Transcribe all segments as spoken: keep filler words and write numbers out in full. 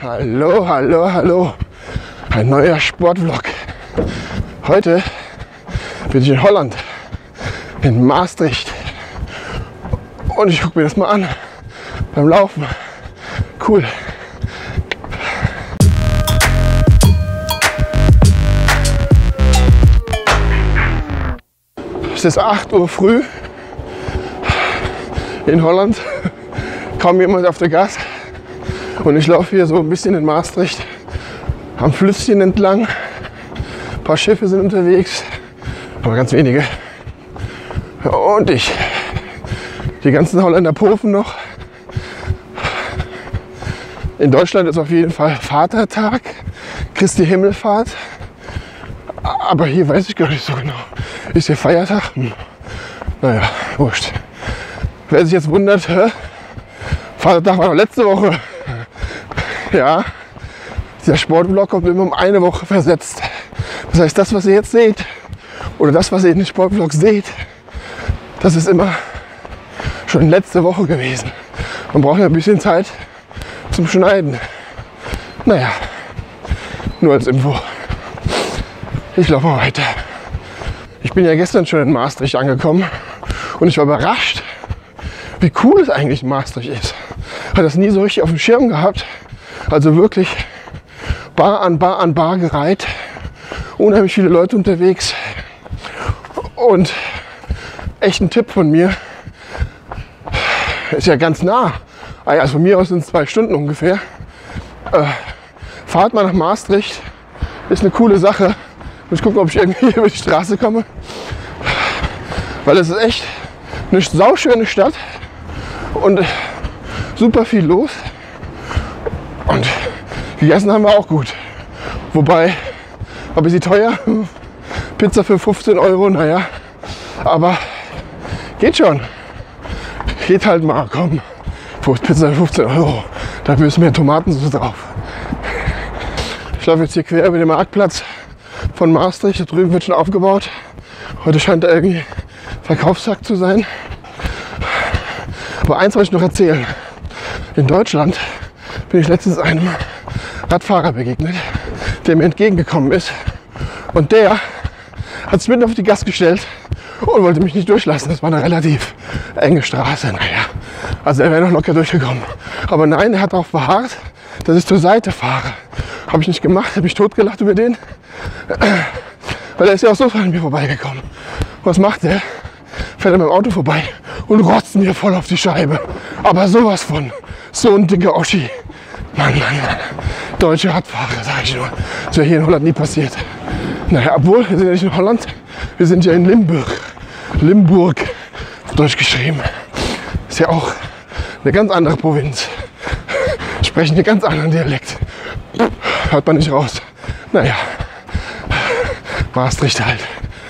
Hallo, hallo, hallo. Ein neuer Sportvlog. Heute bin ich in Holland, in Maastricht. Und ich gucke mir das mal an beim Laufen. Cool. Es ist acht Uhr früh in Holland. Kaum jemand auf der Gas. Und ich laufe hier so ein bisschen in Maastricht am Flüsschen entlang. Ein paar Schiffe sind unterwegs, aber ganz wenige. Und ich. Die ganzen Holländer pofen noch. In Deutschland ist auf jeden Fall Vatertag, Christi Himmelfahrt. Aber hier weiß ich gar nicht so genau. Ist hier Feiertag? Hm. Naja, wurscht. Wer sich jetzt wundert, hä? Vatertag war doch letzte Woche. Ja, dieser Sportvlog kommt immer um eine Woche versetzt. Das heißt, das, was ihr jetzt seht, oder das, was ihr in den Sportvlog seht, das ist immer schon letzte Woche gewesen. Man braucht ja ein bisschen Zeit zum Schneiden. Naja, nur als Info. Ich laufe mal weiter. Ich bin ja gestern schon in Maastricht angekommen und ich war überrascht, wie cool es eigentlich in Maastricht ist. Ich habe das nie so richtig auf dem Schirm gehabt. Also wirklich Bar an Bar an Bar gereiht. Unheimlich viele Leute unterwegs. Und echt ein Tipp von mir. Ist ja ganz nah. Also von mir aus sind es zwei Stunden ungefähr. Äh, fahrt mal nach Maastricht. Ist eine coole Sache. Ich gucke, ob ich irgendwie über die Straße komme. Weil es ist echt eine sauschöne Stadt. Und super viel los. Und gegessen haben wir auch gut. Wobei, aber ist sie teuer? Pizza für fünfzehn Euro, naja. Aber geht schon. Geht halt mal, komm. Pizza für fünfzehn Euro. Dafür ist mehr Tomatensauce drauf. Ich laufe jetzt hier quer über den Marktplatz von Maastricht. Da drüben wird schon aufgebaut. Heute scheint da irgendwie Verkaufstag zu sein. Aber eins wollte ich noch erzählen. In Deutschland bin ich letztens einem Radfahrer begegnet, der mir entgegengekommen ist. Und der hat sich mitten auf die Gas gestellt und wollte mich nicht durchlassen. Das war eine relativ enge Straße. Naja, also er wäre noch locker durchgekommen. Aber nein, er hat darauf beharrt, dass ich zur Seite fahre. Habe ich nicht gemacht, habe ich totgelacht über den. Weil er ist ja auch so an mir vorbeigekommen. Was macht er? Fährt er mit dem Auto vorbei und rotzt mir voll auf die Scheibe. Aber sowas von. So ein dicker Oschi. Mann, Mann, Mann. Deutsche Radfahrer, sag ich nur. Das wäre hier in Holland nie passiert. Naja, obwohl, wir sind ja nicht in Holland. Wir sind ja in Limburg. Limburg, auf Deutsch geschrieben. Ist ja auch eine ganz andere Provinz. Sprechen einen ganz anderen Dialekt. Hört man nicht raus. Naja, Maastricht halt.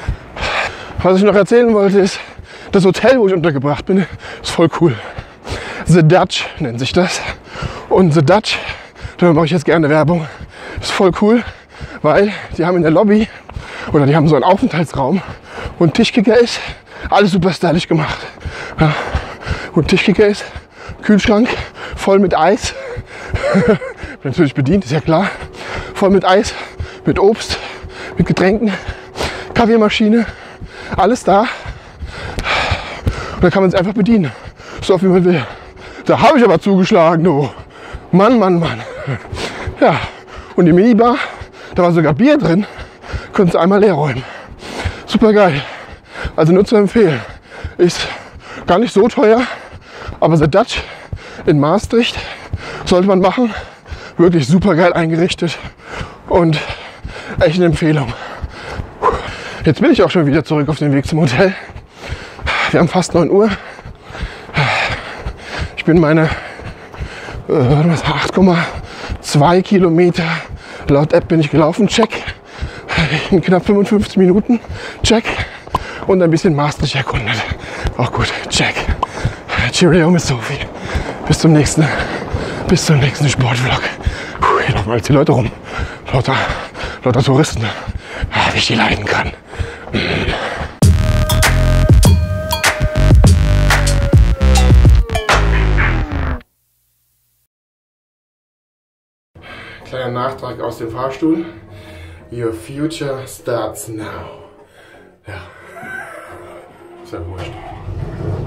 Was ich noch erzählen wollte ist, das Hotel, wo ich untergebracht bin, ist voll cool. The Dutch nennt sich das. Und The Dutch, da mache ich jetzt gerne Werbung, ist voll cool, weil die haben in der Lobby, oder die haben so einen Aufenthaltsraum, wo ein Tischkicker ist, alles super stylisch gemacht. Ja, wo ein Tischkicker ist, Kühlschrank, voll mit Eis, natürlich bedient, ist ja klar, voll mit Eis, mit Obst, mit Getränken, Kaffeemaschine, alles da. Und da kann man es einfach bedienen, so oft wie man will. Da habe ich aber zugeschlagen, du. Mann, Mann, Mann. Ja, und die Minibar, da war sogar Bier drin, konntest du einmal leer räumen. Super geil. Also nur zu empfehlen. Ist gar nicht so teuer, aber The Dutch in Maastricht sollte man machen. Wirklich super geil eingerichtet und echt eine Empfehlung. Jetzt bin ich auch schon wieder zurück auf dem Weg zum Hotel. Wir haben fast neun Uhr. Ich bin meine äh, acht Komma zwei Kilometer laut App bin ich gelaufen. Check. In knapp fünfundfünfzig Minuten. Check. Und ein bisschen Maastricht erkundet. Auch gut. Check. Cheerio, Miss Sophie. Bis zum nächsten, bis zum nächsten Sportvlog. Puh, hier laufen jetzt die Leute rum. Lauter, lauter Touristen. Ah, wie ich die leiden kann. Mm. kleiner Nachtrag aus dem Fahrstuhl. Your future starts now. Ja. Ist ja wurscht.